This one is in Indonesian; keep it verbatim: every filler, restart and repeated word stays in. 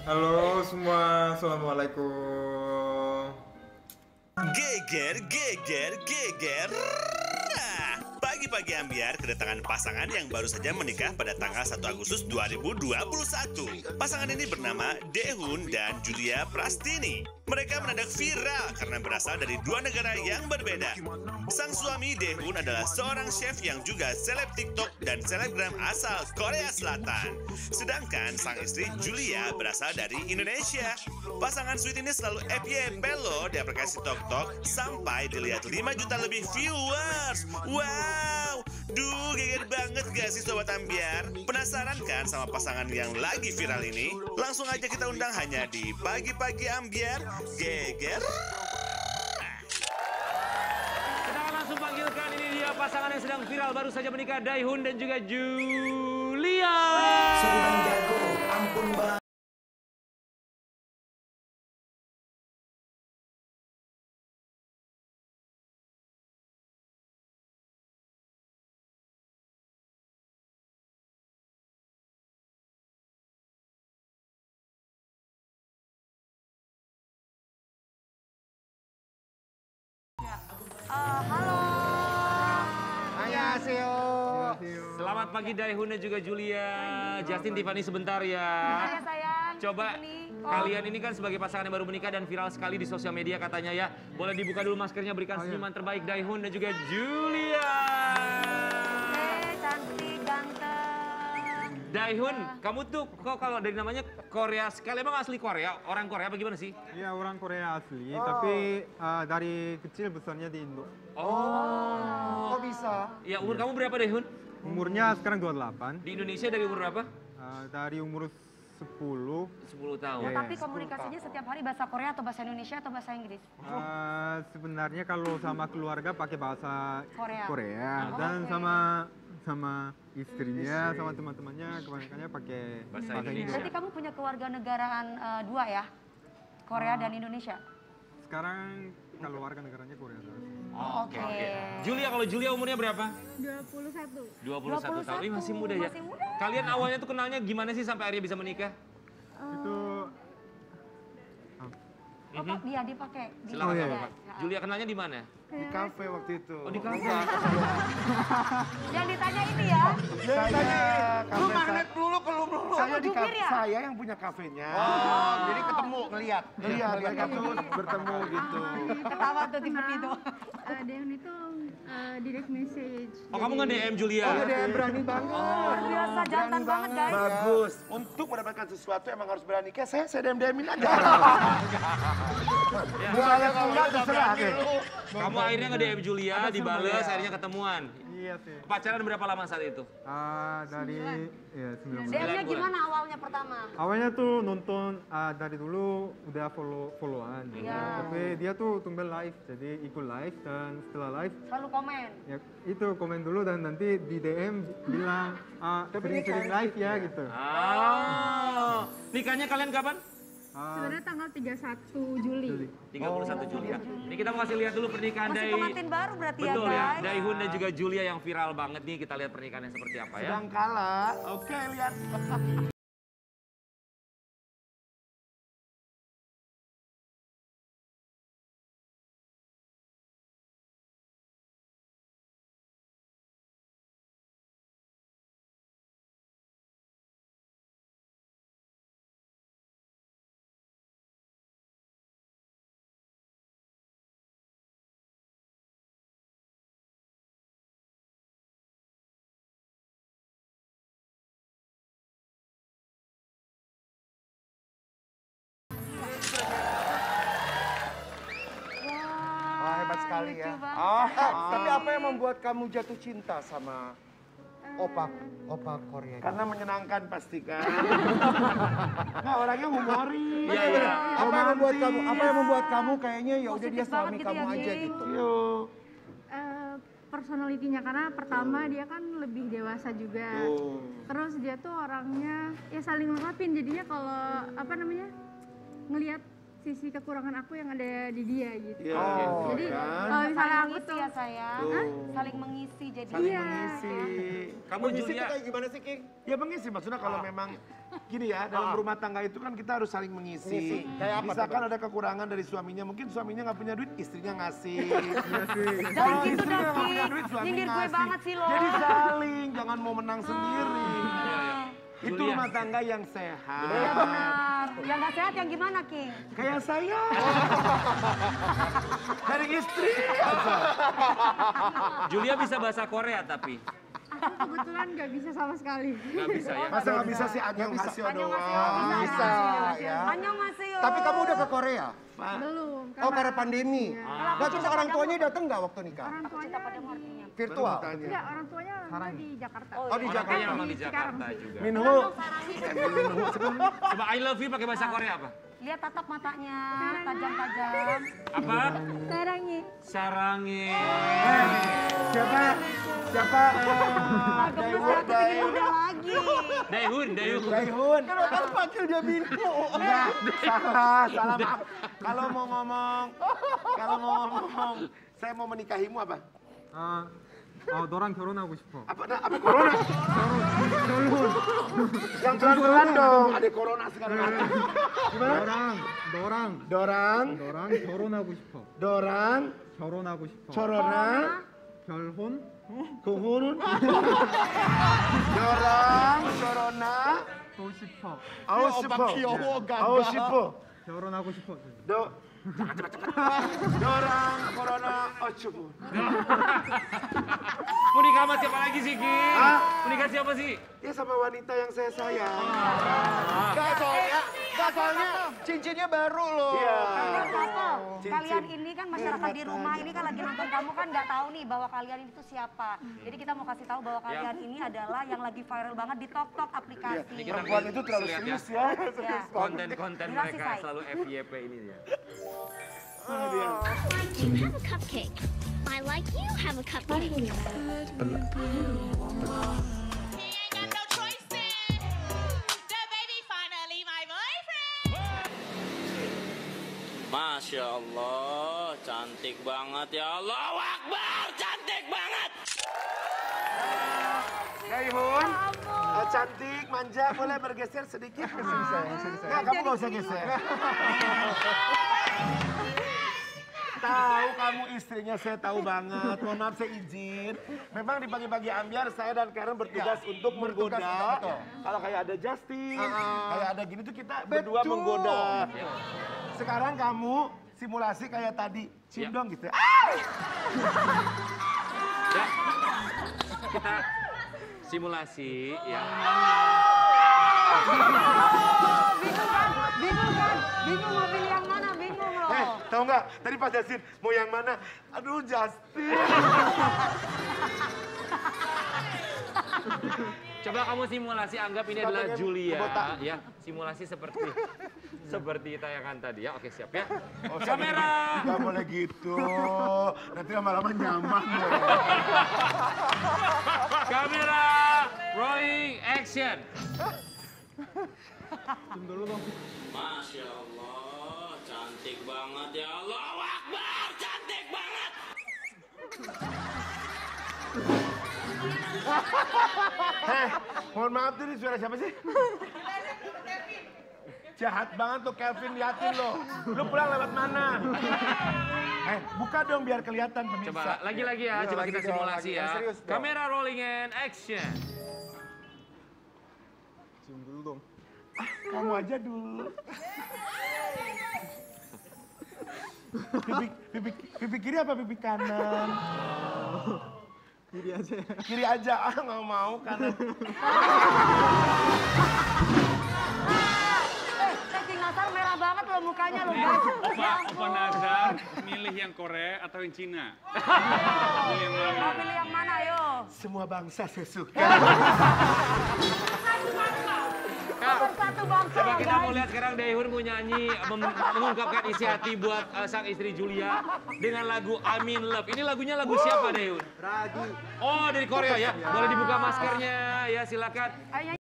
Halo semua, assalamualaikum. Geger, geger, geger. Nah, pagi-pagi ambiar kedatangan pasangan yang baru saja menikah pada tanggal satu Agustus dua ribu dua puluh satu. Pasangan ini bernama Daehun dan Julia Prastini. Mereka mendadak viral karena berasal dari dua negara yang berbeda. Sang suami Daehun adalah seorang chef yang juga seleb TikTok dan selebgram asal Korea Selatan. Sedangkan sang istri Julia berasal dari Indonesia. Pasangan sweet ini selalu F Y P loh di aplikasi TokTok sampai dilihat lima juta lebih viewers. Wow, duh geger banget gak sih Sobat Ambiar? Penasaran kan sama pasangan yang lagi viral ini? Langsung aja kita undang hanya di Pagi-Pagi Ambiar Geger. Kita akan langsung panggilkan, ini dia pasangan yang sedang viral baru saja menikah, Daehun dan juga Julia. Seorang jago, ampun bang. Uh, halo. Annyeonghaseyo. Selamat pagi Daehun dan juga Julia. Justin, Tiffany sebentar ya. Hai sayang. Coba Tiffany. kalian ini kan sebagai pasangan yang baru menikah dan viral sekali di sosial media katanya ya. Boleh dibuka dulu maskernya, berikan senyuman terbaik Daehun dan juga Julia. Hei, cantik, ganteng. Daehun, kamu tuh kok kalau dari namanya Korea sekali, emang asli Korea? Orang Korea apa gimana sih? Iya orang Korea asli, tapi uh, dari kecil besarnya di Indo. Oh. Kok bisa? Ya, umur kamu berapa Daehun? Umurnya sekarang dua puluh delapan. Di Indonesia dari umur berapa? Uh, dari umur sepuluh. sepuluh tahun. Oh, Iya. tapi komunikasinya setiap hari bahasa Korea atau bahasa Indonesia atau bahasa Inggris? Uh, sebenarnya kalau sama keluarga pakai bahasa Korea. Korea Oh, dan oke. sama sama istrinya, sama teman-temannya kebanyakannya pakai Bahasa bahasa Indonesia. Indo. Berarti kamu punya keluarga negaraan uh, dua ya? Korea dan Indonesia? Sekarang kalau warga negaranya Korea terus. Oh, Oke. oke. Julia, kalau Julia umurnya berapa? dua puluh satu. dua puluh satu tahun. Ini masih muda ya? Masih muda. Kalian awalnya tuh kenalnya gimana sih sampai akhirnya bisa menikah? Itu Oh, Pak, dia dipakai. Di Silakan Oh, iya, Bapak. Ya. iya. Julia kenalnya di mana? Di kafe waktu itu. Oh, di kafe. Yang ditanya ini ya. Saya Lu kafe magnet dulu ke lu dulu. saya di jubir kafe, ya? saya yang punya kafenya. Oh, jadi ketemu ngeliat. Lihat, lihat terus bertemu gitu. Ketawa tuh Tiffany itu. Uh, Daehun itu uh, direct message. Oh, kamu nge-D M Julia? Oh, dia berani banget. Luar biasa, jantan banget guys. Bagus. Untuk mendapatkan sesuatu emang harus berani. Kayak saya, saya dem-demin aja. Buaya enggak terserah. Oke. Kamu akhirnya nge-D M Julia, dibales, akhirnya ketemuan. iya sih. Pacaran berapa lama saat itu? Ah dari ya sembilan D bulan. M-nya bulan. gimana awalnya pertama? Awalnya tuh nonton ah, dari dulu udah follow followan. Iya. Tapi dia tuh tumben live, jadi ikut live dan setelah live Selalu komen. ya itu komen dulu dan nanti di D M bilang ah, sering-sering live ya gitu. Oh, nikahnya kalian kapan? Ah, Sebenarnya tanggal tiga puluh satu Juli. Juli. tiga puluh satu Juli. Ini kita mau kasih lihat dulu pernikahan Masih dari pengantin baru berarti ya Betul ya, guys. Daehun dan juga Julia yang viral banget nih. Kita lihat pernikahannya seperti apa ya. Sedang kalah. Oke, lihat. Wah, Oh, hebat sekali ya. lucu banget. Oh, tapi apa yang membuat kamu jatuh cinta sama opa opa Korea? Karena menyenangkan pasti kan. Nah, orangnya humoris. Iya, iya. Apa yang membuat kamu? Apa yang membuat kamu kayaknya ya udah dia Positif banget suami gitu kamu ya, aja Gi. gitu. Yuk. Uh, personalitinya karena pertama dia kan lebih dewasa juga. Tuh. Terus dia tuh orangnya ya saling lengkapin. Jadinya kalau apa namanya ngelihat sisi kekurangan aku yang ada di dia gitu. Iya. Oh, Jadi kan? kalau misalnya Saling aku mengisi tuh ya sayang. Tuh. Hah? Saling mengisi jadi. Saling Iya, mengisi. Kamu Mengisi Julia. itu kayak gimana sih, King? Ya mengisi, maksudnya kalau memang gini ya, dalam rumah tangga itu kan kita harus saling mengisi. Mengisi. Kayak apa tuh, Misalkan Bang? ada kekurangan dari suaminya, mungkin suaminya nggak punya duit, istrinya ngasih. Iya sih. Jangan gitu Istrinya dah, nggak punya Ki. duit, suami Nyindir gue ngasih. banget sih lo. Jadi saling, jangan mau menang sendiri. Itu Julia. rumah tangga yang sehat. Iya benar. Yang nggak sehat yang gimana, King? Kayak saya. Dari istri. Julia bisa bahasa Korea tapi aku kebetulan nggak bisa sama sekali. nggak bisa ya. Masa nggak bisa sih Anyong Hasio Annyeonghaseyo, doang? Bisa ya. Annyeonghaseyo. Tapi kamu udah ke Korea? Belum. Oh, karena pandemi. Iya. Nah, terus orang tuanya datang nggak waktu nikah? Orang tuanya Cinta padamu artinya. Virtual? enggak, orang tuanya orang tua di Jakarta. Oh, Oh, di Orang Jakarta. kayaknya memang di Sekarang Jakarta sih. juga. Minho. Coba I love you pakai bahasa Korea apa? Lihat tatap matanya, tajam-tajam. Apa? Sarangi. Sarangi. Siapa? Siapa? Wah, gemes ya, aku pengen muda lagi. Daehun, Daehun. Daihun. Kenapa lu panggil dia Minho? Enggak, salah, salah maaf. Kalau mau ngomong, kalau mau ngomong, saya mau menikahimu apa? 아, 어, 너랑 결혼하고 싶어. Apa? Nah, apa corona? Yang pelan-pelan dong. Ada corona sekarang. Gimana? 너랑, 너랑, Dorang, 너랑 결혼하고 싶어. dorang, 결혼하고 싶어. corona, 결혼? kuhurun. Dorang, corona, 또 싶어. ausipo. 귀여워, ganda. Ausipo. 결혼하고 싶어. Do, jangan cepet-cepet. Dorang, corona, ausipo. Mau nikah sama siapa lagi sih, Ki? Hah? Mau nikah siapa sih? Ya sama wanita yang saya sayang. Enggak, soalnya, enggak, soalnya cincinnya baru loh. Iya. Kalian apa? Cincin. Kalian ini kan masyarakat di rumah ini kan lagi nonton kamu kan nggak tahu nih bahwa kalian itu siapa. Jadi kita mau kasih tahu bahwa kalian ini adalah yang lagi viral banget di TokTok aplikasi. Ini kita Perempuan itu terlalu lihat serius ya. Ya. Konten-konten Durasi, mereka Say. selalu F Y P ini ya. Ah, dia. like you have a cupcake. I like you have a cupcake. He ain't got no choice then. The baby finally my boyfriend. Masya Allah, cantik banget ya. Allahu Akbar, cantik banget. Daihun, eh, cantik, manja, boleh bergeser sedikit? Nggak, kamu nggak usah geser. Tahu kamu istrinya, saya tahu banget. Mohon maaf, saya izin. Memang di pagi-pagi ambiar, saya dan Karen bertugas untuk menggoda. betul. Kalau kayak ada Justin, Uh-uh. kayak ada gini tuh kita berdua Betul. menggoda. Sekarang kamu simulasi kayak tadi. Cium Ya. dong gitu. Ya. Kita simulasi ya. Bingung kan? Bingung kan? Bingung mau pilih yang mana? Bingung loh. Eh, tahu nggak? Tadi pas Justin, mau yang mana? Aduh, Justin. Coba kamu simulasi, anggap ini adalah Katanya Julia botak. ya. Simulasi seperti seperti tayangan tadi ya. Oke, siap ya. Kamera. Nggak boleh gitu. Nanti lama-lama nyaman loh. Kamera. Rolling action. 좀 놀러 가. Masya Allah, cantik banget ya. Allahu Akbar, cantik banget. Heh, mohon maaf tuh, ini suara siapa sih? Jahat banget tuh Kevin, liatin lo. Lu pulang lewat mana? Eh, buka dong biar kelihatan pemirsa. Coba lagi-lagi ya, Iya, coba lagi kita dong, simulasi lagi. ya. Yang serius dong. Kamera rolling and action. 지금 눌러. Kamu aja dulu. Pipi, pipi, pipi kiri apa pipi kanan? 이리 하자. Kiri aja, ah nggak mau kanan. Eh, Teh Nazar merah banget loh mukanya loh guys. Opa, Opa Nazar milih yang Korea atau yang Cina? Milih yang Mau mana? pilih yang mana yo? Semua bangsa saya suka. Satu bangsa Coba kita mau guys. lihat sekarang Daehun mau nyanyi, mem- mengungkapkan isi hati buat uh, sang istri Julia dengan lagu I'm in Love. Ini lagunya lagu siapa Daehun? 라디. Oh dari Korea ya. Boleh dibuka maskernya ya silakan. Ayo